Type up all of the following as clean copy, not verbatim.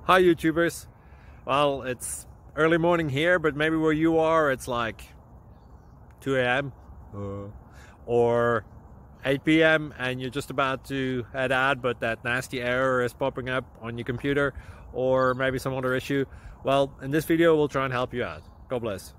Hi YouTubers. Well, it's early morning here, but maybe where you are it's like 2 a.m. or 8 p.m. and you're just about to head out, but that nasty error is popping up on your computer, or maybe some other issue. Well, in this video we'll try and help you out. God bless.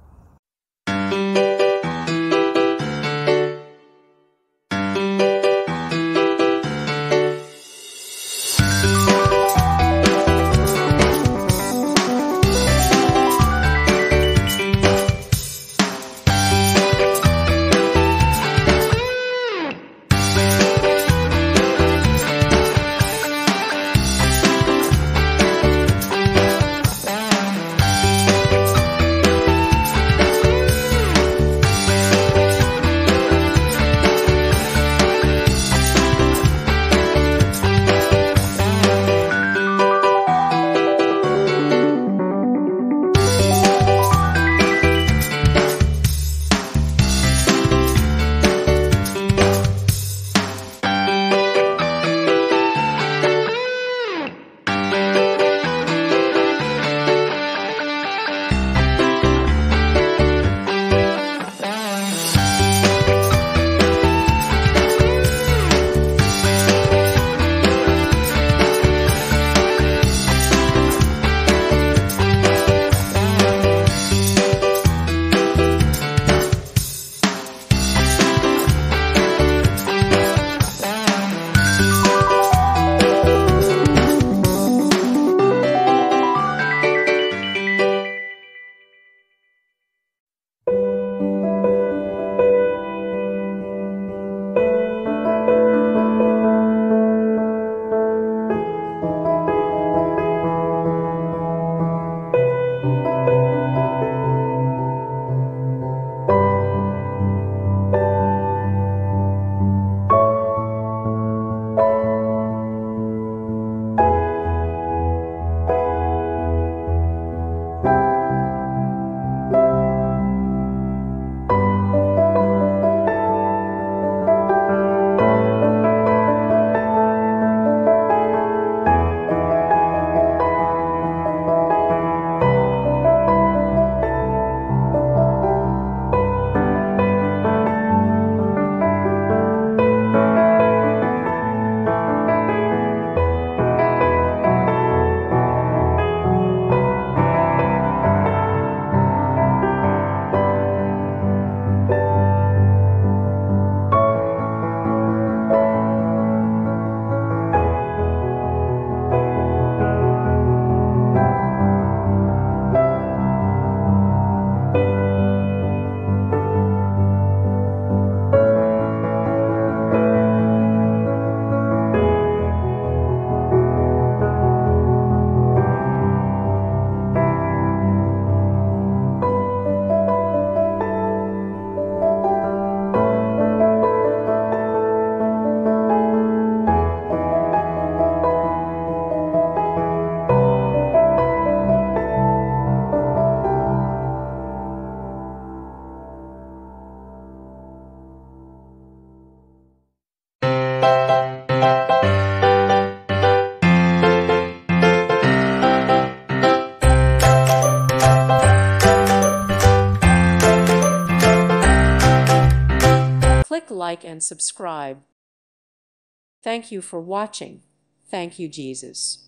Click like and subscribe. Thank you for watching. Thank you, Jesus.